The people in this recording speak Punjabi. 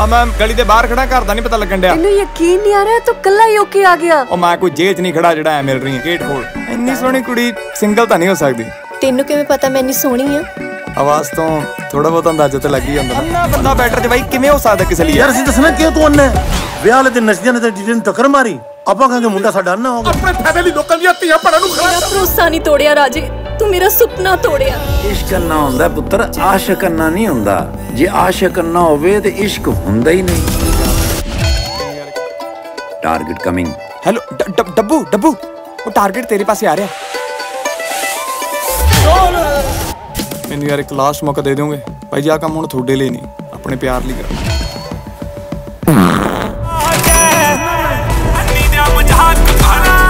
ਆ ਮੈਂ ਗਲੀ ਦੇ ਬਾਹਰ ਖੜਾ, ਘਰ ਦਾ ਨਹੀਂ ਪਤਾ ਲੱਗਣ ਡਿਆ। ਤੈਨੂੰ ਯਕੀਨ ਨਹੀਂ ਆ ਰਿਹਾ ਤੂੰ ਕੱਲਾ ਹੀ ਓਕੇ ਆ ਗਿਆ। ਉਹ ਮੈਂ ਕੋਈ ਜੇਲ੍ਹ 'ਚ ਨਹੀਂ ਖੜਾ ਜਿਹੜਾ ਐ ਮਿਲ ਰਹੀ ਹੈ ਗੇਟ ਖੋਲ। ਇੰਨੀ ਸੋਹਣੀ ਕੁੜੀ ਸਿੰਗਲ ਤਾਂ ਨਹੀਂ ਹੋ ਸਕਦੀ। ਤੈਨੂੰ ਕਿਵੇਂ ਪਤਾ ਮੈਂ ਇੰਨੀ ਸੋਹਣੀ ਆ? ਆਵਾਜ਼ ਤੋਂ ਥੋੜਾ ਬਹੁਤ ਅੰਦਾਜ਼ਾ ਤਾਂ ਲੱਗ ਹੀ ਜਾਂਦਾ। ਅੰਨਾ ਬੰਦਾ ਬੈਟਰ ਚ ਬਾਈ ਕਿਵੇਂ ਹੋ ਸਕਦਾ ਕਿਸੇ ਲਈ? ਯਾਰ ਅਸੀਂ ਦੱਸਣਾ ਕਿਉਂ ਤੂੰ ਅੰਨਾ ਹੈ? ਵਿਆਹ ਵਾਲੇ ਦਿਨ ਨੱਚਦਿਆਂ ਨੇ ਤੇ ਡੀਜੇ ਨੂੰ ਟੱਕਰ ਮਾਰੀ, ਆਪਾਂ ਕਹਾਂਗੇ ਮੁੰਡਾ ਸਾਡਾ ਅੰਨਾ ਹੋ ਗਿਆ। ਆਪਣੇ ਫਾਇਦੇ ਲਈ ਲੋਕਾਂ ਦੀਆਂ ਧੀਆਂ ਭੈਣਾਂ ਨੂੰ ਮੇਰਾ ਭਰੋਸਾ ਨਹੀਂ ਤੋੜਿਆ ਰਾਜੇ, ਤੂੰ ਮੇਰਾ ਸੁਪਨਾ ਤੋੜਿਆ। ਇਸ਼ਕ ਅੰਨਾ ਹੁੰਦਾ ਪੁੱਤਰ, ਆਸ਼ਿਕ ਅੰਨਾ ਨਹੀਂ ਹੁੰਦਾ। ਜੇ ਆਸ਼ਿਕ ਅੰਨਾ ਹੋਵੇ ਤੇ ਇਸ਼ਕ ਹੁੰਦਾ ਹੀ ਨਹੀਂ। Target coming. Hello Dabbu Dabbu, ਉਹ ਟਾਰਗੇਟ ਤੇਰੇ ਪਾਸੇ ਆ ਰਿਹਾ। ਮੈਨੂੰ ਯਾਰ ਇੱਕ ਲਾਸਟ ਮੌਕਾ ਦੇ ਦੋਗੇ ਭਾਈ ਜੀ? ਆ ਕੰਮ ਹੁਣ ਤੁਹਾਡੇ ਲਈ ਨਹੀਂ, ਆਪਣੇ ਪਿਆਰ ਲਈ ਕਰ। नींद मुझे